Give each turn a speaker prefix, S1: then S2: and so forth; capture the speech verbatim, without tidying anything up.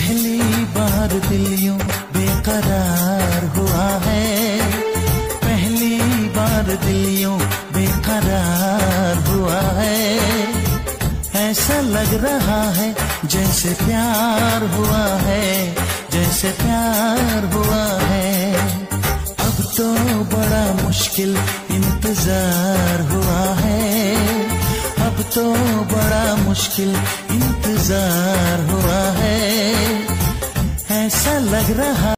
S1: पहली बार दिल यूं बेकरार हुआ है, पहली बार दिल यूं बेकरार हुआ है। ऐसा लग रहा है जैसे प्यार हुआ है, जैसे प्यार हुआ है। अब तो बड़ा मुश्किल इंतजार हुआ है, अब तो बड़ा मुश्किल इंतजार हुआ है। ऐसा लग रहा